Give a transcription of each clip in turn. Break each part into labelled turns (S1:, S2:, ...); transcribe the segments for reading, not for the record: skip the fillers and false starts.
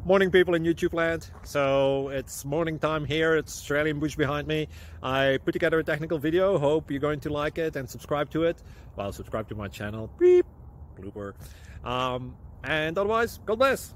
S1: Morning, people in YouTube land. So it's morning time here. It's Australian bush behind me. I put together a technical video. Hope you're going to like it and subscribe to it. Well, subscribe to my channel. Beep. Blooper. And otherwise, God bless.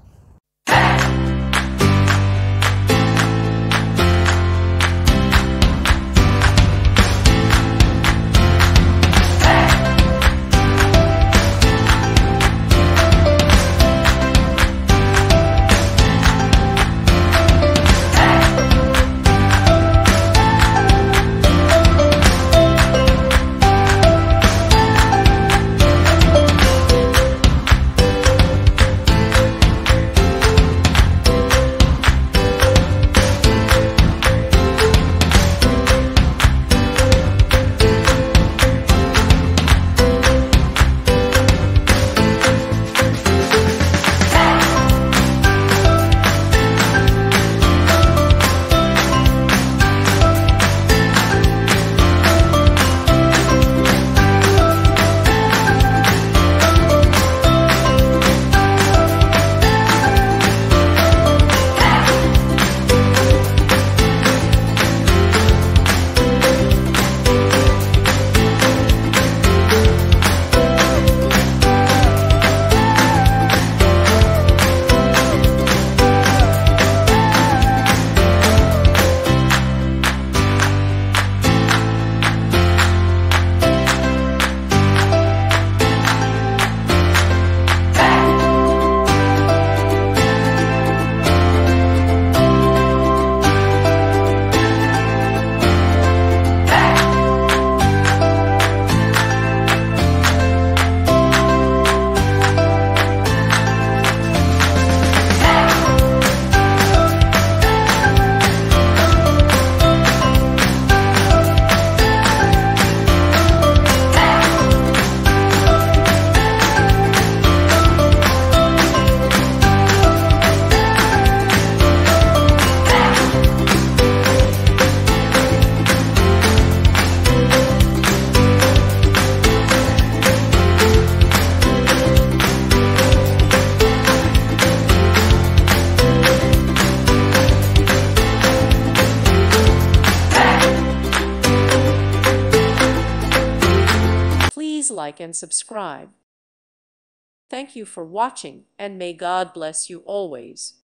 S2: Please like and subscribe. Thank you for watching, and may God bless you always.